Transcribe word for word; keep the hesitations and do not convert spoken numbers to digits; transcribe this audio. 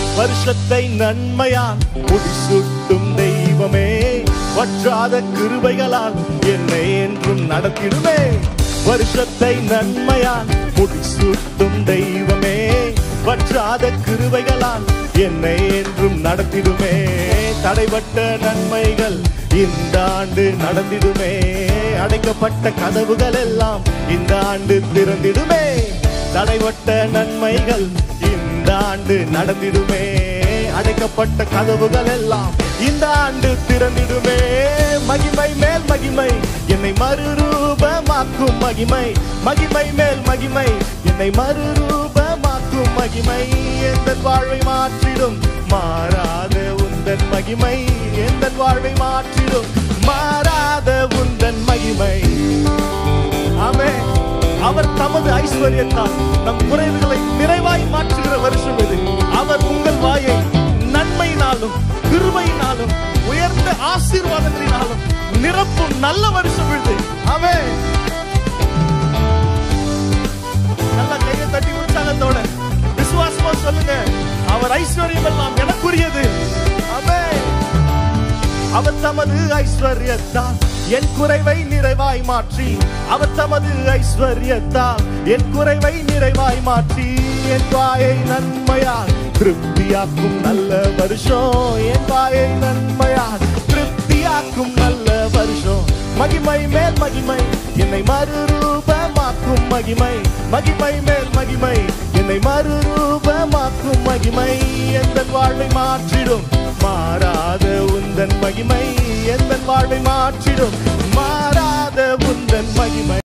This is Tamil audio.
வருஷத்தை நன்மையால் முடிசூட்டும் தெய்வமே, வற்றாத கிருபைகளால் என்னை என்றும் நடத்திடுமே. வருஷத்தை நன்மையால் முடிசூட்டும் தெய்வமே, வற்றாத கிருபைகளால் என்னை என்றும் நடத்திடுமே. தடைபட்ட நன்மைகள் இந்த ஆண்டு நடந்திடுமே, அடைக்கப்பட்ட கதவுகள் எல்லாம் இந்த ஆண்டு திறந்திடுமே. தடைபட்ட நன்மைகள் இந்த ஆண்டு நடந்திடுமே, அடைக்கப்பட்ட கதவுகள் எல்லாம் இந்த ஆண்டு திறந்திடுமே. மகிமை மேல் மகிமை என்னை மறுரூபமாக்கும் மகிமை, மகிமை மேல் மகிமை என்னை மறுரூபமாக்கும் மகிமை. எந்த வாழ்வை மாற்றிடும் மாறாத உந்தன் மகிமை, எந்த வாழ்வை மாற்றிடும் மாறாத உந்தன் மகிமை. ஆமென். அவர் தமது ஐஸ்வர்யத்தால் நம் குறைவுகளை நிறைவாய் மாற்றுகிற வருஷம் இது. அவர் உங்கள் வாயை நன்மையினாலும் கிருபையினாலும் உயர்ந்த ஆசீர்வாதங்களினாலும் நிரப்பும் நல்ல வருஷம் இது. ஆமென். நல்ல கையை தட்டி உற்சாகத்தோட விசுவாசமா சொல்லுங்க, அவர் ஐஸ்வர்யம் எல்லாம் எனக்குரியது. ஆமென். அவர் தமது ஐஸ்வர்யத்தால் என் குறைவை நிறைவாய் மாற்றி, அவர் தமது ஐஸ்வர்யத்தால் என் குறைவை நிறைவாய் மாற்றி, என் வாயை நன்மையால் திருப்தியாக்கும் நல்ல வருஷம், என் வாயை நன்மையால் திருப்தியாக்கும் நல்ல வருஷம். மகிமை மேல் மகிமை என்னை மறுரூபமாக்கும் மகிமை, மகிமை மேல் மகிமை என்னை மறுரூபமாக்கும் மகிமை. எந்த வாழ்வை மாற்றிடும் மாறாத உந்தன் மகிமை, எந்த வாழ்வை மாற்றிடும் மாறாத உந்தன் மகிமை.